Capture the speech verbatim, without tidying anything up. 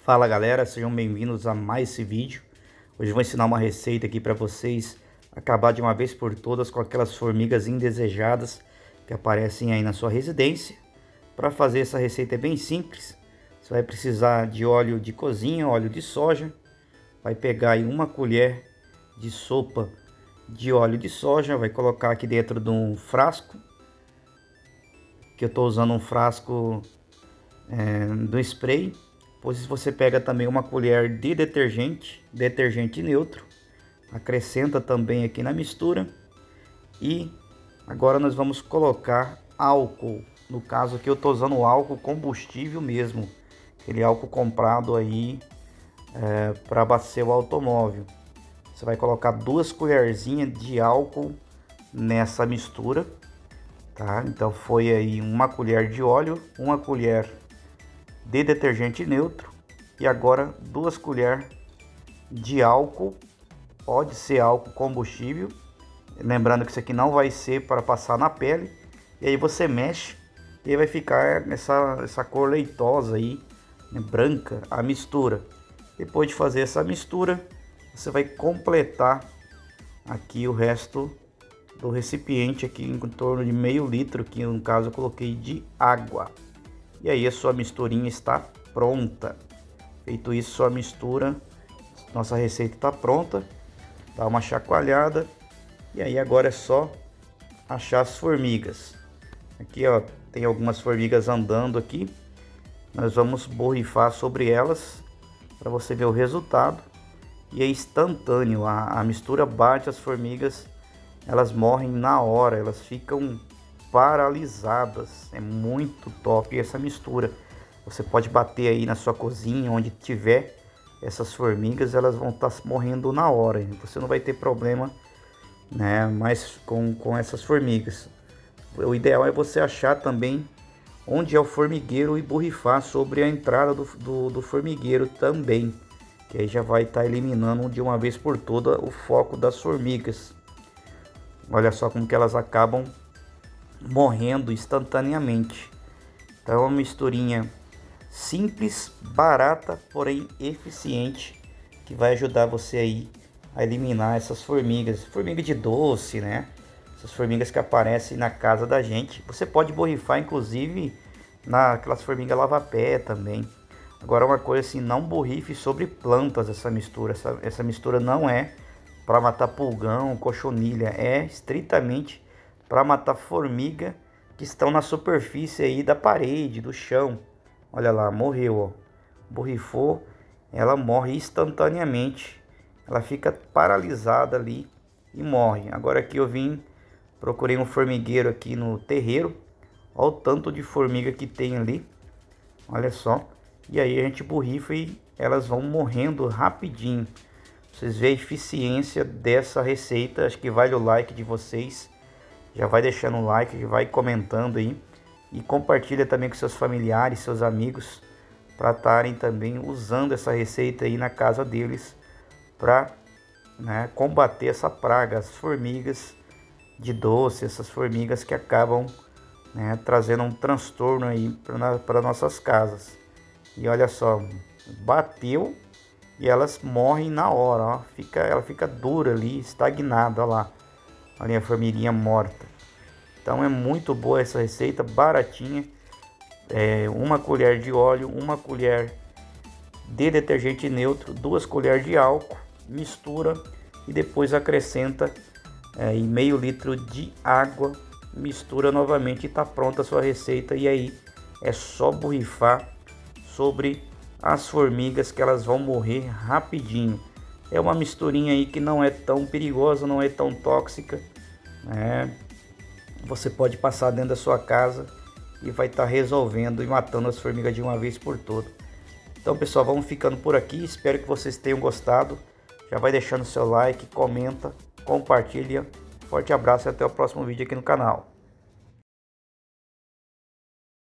Fala galera, sejam bem-vindos a mais esse vídeo. Hoje eu vou ensinar uma receita aqui para vocês acabar de uma vez por todas com aquelas formigas indesejadas que aparecem aí na sua residência. Para fazer essa receita é bem simples. Você vai precisar de óleo de cozinha, óleo de soja. Vai pegar aí uma colher de sopa de óleo de soja, vai colocar aqui dentro de um frasco, que eu estou usando um frasco é, do spray. Pois você pega também uma colher de detergente, detergente neutro, acrescenta também aqui na mistura. E agora nós vamos colocar álcool. No caso aqui eu estou usando álcool combustível mesmo, aquele álcool comprado aí é, para abastecer o automóvel. Você vai colocar duas colherzinhas de álcool nessa mistura, tá? Então foi aí uma colher de óleo, uma colher de detergente neutro e agora duas colheres de álcool. Pode ser álcool combustível, lembrando que isso aqui não vai ser para passar na pele. E aí você mexe e aí vai ficar essa, essa cor leitosa aí, né, branca, a mistura. Depois de fazer essa mistura, você vai completar aqui o resto do recipiente aqui em torno de meio litro, que no caso eu coloquei de água. E aí a sua misturinha está pronta. Feito isso, sua mistura, nossa receita está pronta. Dá uma chacoalhada e aí agora é só achar as formigas. Aqui ó, tem algumas formigas andando aqui. Nós vamos borrifar sobre elas para você ver o resultado. E é instantâneo, a, a mistura bate as formigas, elas morrem na hora, elas ficam paralisadas. É muito top essa mistura. Você pode bater aí na sua cozinha, onde tiver essas formigas, elas vão estar morrendo na hora. Você não vai ter problema, né, mais com, com essas formigas. O ideal é você achar também onde é o formigueiro e borrifar sobre a entrada do, do, do formigueiro também, que aí já vai estar eliminando de uma vez por toda o foco das formigas. Olha só como que elas acabam morrendo instantaneamente. Então é uma misturinha simples, barata, porém eficiente, que vai ajudar você aí a eliminar essas formigas, formiga de doce, né? Essas formigas que aparecem na casa da gente. Você pode borrifar inclusive naquelas formigas lava-pé também. Agora uma coisa assim, não borrife sobre plantas essa mistura. Essa, essa mistura não é para matar pulgão, cochonilha, é estritamente para matar formiga que estão na superfície aí da parede, do chão. Olha lá, morreu, ó. Borrifou, ela morre instantaneamente. Ela fica paralisada ali e morre. Agora aqui eu vim, procurei um formigueiro aqui no terreiro. Olha o tanto de formiga que tem ali. Olha só. E aí a gente borrifa e elas vão morrendo rapidinho. Vocês veem a eficiência dessa receita. Acho que vale o like de vocês. Já vai deixando o like, já vai comentando aí. E compartilha também com seus familiares, seus amigos, para estarem também usando essa receita aí na casa deles. Para, né, combater essa praga, as formigas de doce, essas formigas que acabam, né, trazendo um transtorno aí para nossas casas. E olha só, bateu e elas morrem na hora, ó. Fica, ela fica dura ali, estagnada, ó lá. Olha a formiguinha morta. Então é muito boa essa receita, baratinha. É, uma colher de óleo, uma colher de detergente neutro, duas colheres de álcool, mistura e depois acrescenta é, em meio litro de água, mistura novamente e está pronta a sua receita. E aí é só borrifar sobre as formigas que elas vão morrer rapidinho. É uma misturinha aí que não é tão perigosa, não é tão tóxica, né? Você pode passar dentro da sua casa e vai estar resolvendo e matando as formigas de uma vez por todas. Então pessoal, vamos ficando por aqui. Espero que vocês tenham gostado. Já vai deixando seu like, comenta, compartilha. Forte abraço e até o próximo vídeo aqui no canal.